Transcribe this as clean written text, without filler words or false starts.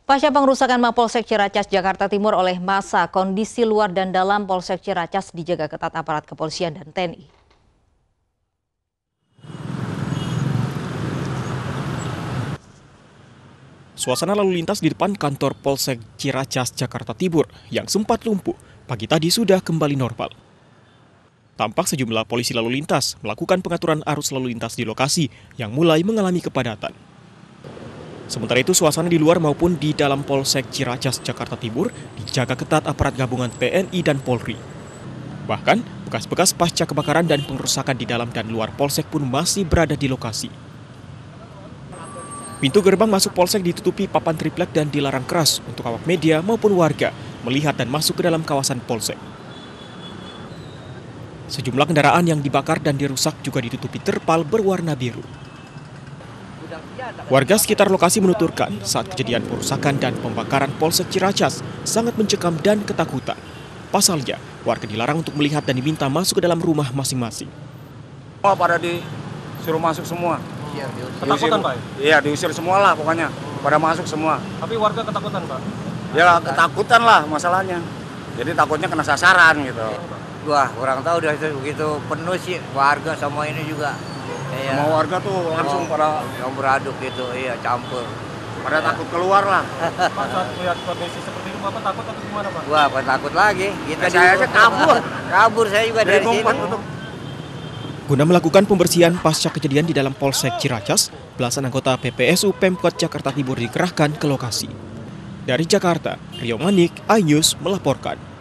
Pasca pengrusakan Mapolsek Ciracas, Jakarta Timur oleh massa, kondisi luar dan dalam Polsek Ciracas dijaga ketat aparat kepolisian dan TNI. Suasana lalu lintas di depan kantor Polsek Ciracas, Jakarta Timur yang sempat lumpuh pagi tadi sudah kembali normal. Tampak sejumlah polisi lalu lintas melakukan pengaturan arus lalu lintas di lokasi yang mulai mengalami kepadatan. Sementara itu, suasana di luar maupun di dalam Polsek Ciracas, Jakarta Timur dijaga ketat aparat gabungan TNI dan Polri. Bahkan, bekas-bekas pasca kebakaran dan pengerusakan di dalam dan luar Polsek pun masih berada di lokasi. Pintu gerbang masuk Polsek ditutupi papan triplek dan dilarang keras untuk awak media maupun warga melihat dan masuk ke dalam kawasan Polsek. Sejumlah kendaraan yang dibakar dan dirusak juga ditutupi terpal berwarna biru. Warga sekitar lokasi menuturkan saat kejadian perusakan dan pembakaran Polsek Ciracas sangat mencekam dan ketakutan. Pasalnya, warga dilarang untuk melihat dan diminta masuk ke dalam rumah masing-masing. Pada disuruh masuk semua. Ketakutan, Pak? Iya, diusir semua lah pokoknya. Pada masuk semua. Tapi warga ketakutan, Pak? Ya, ketakutan lah masalahnya. Jadi takutnya kena sasaran gitu. Wah, kurang tahu dah itu begitu penuh sih warga sama ini juga. Iya. Semua warga tuh langsung pada yang beraduk gitu, iya campur. pada takut keluar lah. Pak, saat melihat kondisi seperti itu, Bapak takut atau gimana, Pak? Wah, bukan takut lagi. Kita Saya aja kabur. kabur saya juga dari sini. Guna melakukan pembersihan pasca kejadian di dalam Polsek Ciracas, belasan anggota PPSU Pemkot Jakarta Timur dikerahkan ke lokasi. Dari Jakarta, Rio Manik, iNews melaporkan.